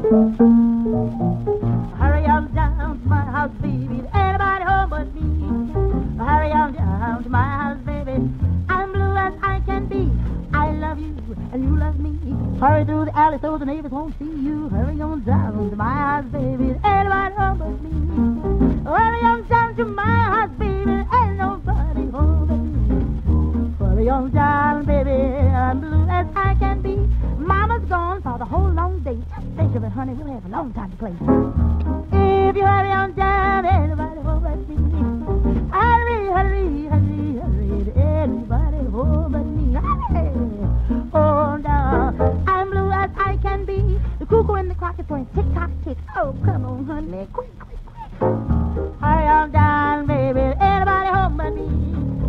Hurry on down to my house, baby. Anybody home but me. Hurry on down to my house, baby. I'm blue as I can be. I love you and you love me. Hurry through the alley so the neighbors won't see you. Hurry on down to my house, baby. Anybody home but me. Hurry on down to my house, baby. Ain't nobody home but me. Hurry on down, baby. I'm blue as I can be. Mama's gone for the whole long day. Just think of it, honey. We'll have a long time to play. If you hurry on down, anybody home but me. Hurry, hurry, hurry, hurry. Anybody home but me. Hurry. Oh, no. I'm blue as I can be. The cuckoo in the clock is going tick-tock, tick. Oh, come on, honey. Quick, quick, quick. Hurry on down, baby. Anybody home but me.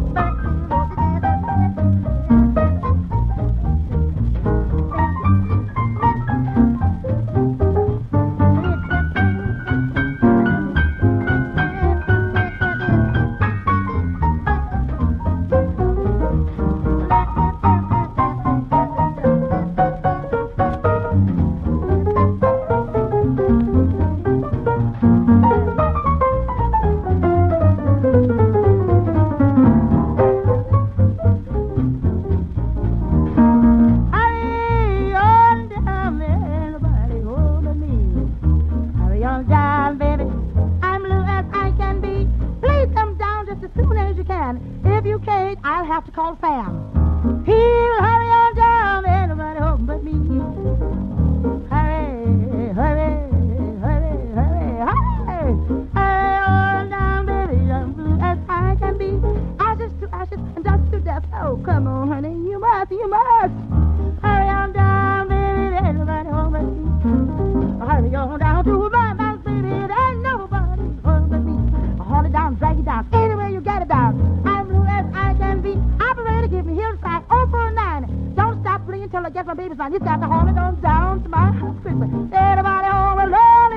If you can't, I'll have to call Sam. He'll hurry on down, anybody home but me. Hurry, hurry, hurry, hurry, hurry. Hurry on down, baby, I'm blue as I can be. Ashes to ashes and dust to dust. Oh, come on, honey, you must, you must. Hurry on down, baby, anybody home but me. Hurry on down to my house, baby, there ain't nobody home but me. Hold it down, drag it down, anywhere you get it down. Operator, give me hillside 049. Don't stop playing till I get my baby's line. You got to hold it on down to my house quickly. Everybody home alone.